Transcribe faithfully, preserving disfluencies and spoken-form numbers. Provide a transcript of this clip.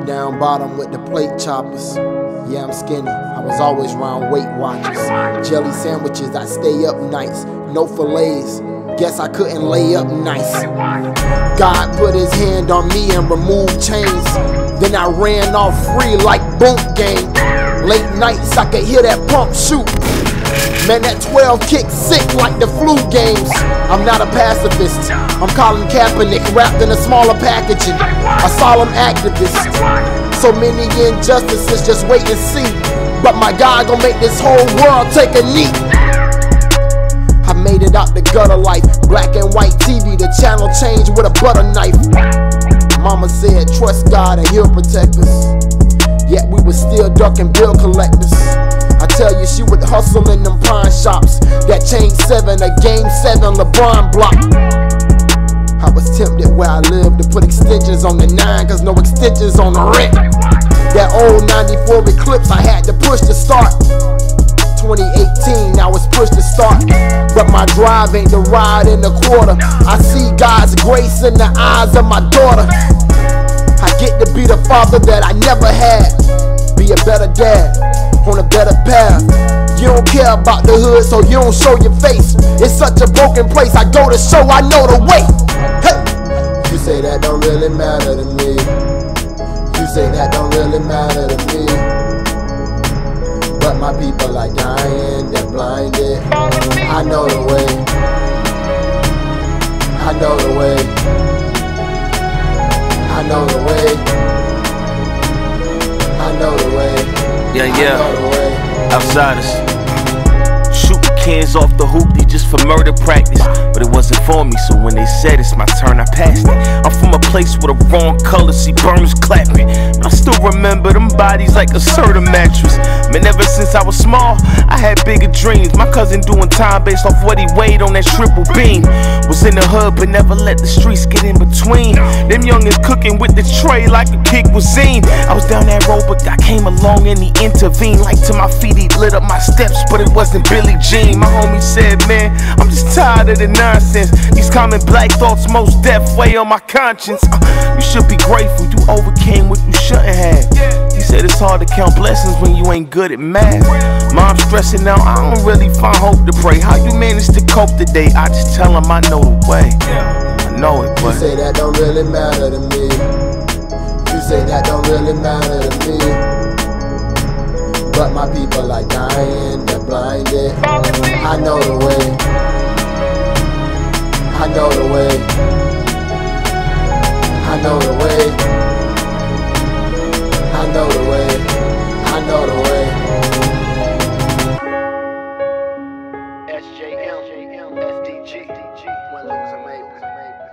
down bottom with the plate choppers. Yeah, I'm skinny, I was always around Weight Watchers. Jelly sandwiches, I stay up nights. No fillets, guess I couldn't lay up nice. God put his hand on me and removed chains. Then I ran off free like boom game. Late nights, I could hear that pump shoot. Man, that twelve kick sick like the flu games. I'm not a pacifist, I'm Colin Kaepernick wrapped in a smaller packaging. A solemn activist. So many injustices, just wait and see. But my God gon' make this whole world take a knee. I made it out the gutter life, black and white T V, the channel changed with a butter knife. Mama said trust God and he'll protect us, yet we was still ducking bill collectors. I tell you, she would hustle in them pawn shops. That chain seven, a game seven LeBron block. I was tempted where I lived to put extensions on the nine, cause no extensions on the rent. That old ninety-four Eclipse I had to push to start. twenty eighteen, now it's push to start. But my drive ain't the ride in the quarter. I see God's grace in the eyes of my daughter. I get to be the father that I never had. Be a better dad, on a better path. You don't care about the hood, so you don't show your face. It's such a broken place, I go to show I know the way. Hey! You say that don't really matter to me. You say that don't really matter to me. But my people are dying, they're blinded. I know the way. I know the way. I know the way. I know the way. Yeah, yeah. I know the way. Outsiders shooting cans off the hoopty just for murder practice, but it wasn't for me, so when they said it's my turn, I passed it. I'm from a place with a wrong color, see burns clapping, but I still remember them bodies like a Serta mattress. Man, ever since I was small, I had bigger dreams. My cousin doing time based off what he weighed on that triple beam. Was in the hood, but never let the streets get in between. Them youngins cooking with the tray like a kick cuisine. I was down that road, but God came along and he intervened. Like to my feet, he lit up my steps, but it wasn't Billie Jean. My homie said, man, I'm just tired of the nonsense. These common black thoughts most death weigh on my conscience. uh, You should be grateful you overcame what you shouldn't have. He said it's hard to count blessings when you ain't good at math. Mom stressing out, I don't really find hope to pray. How you manage to cope today? I just tell him I know the way. I know it, but you say that don't really matter to me. You say that don't really matter to me. But my people are dying, they're blinded. I know the way. I know the way. I know the way. I know the way. I know the way. S J M, S D G, when losing maybe.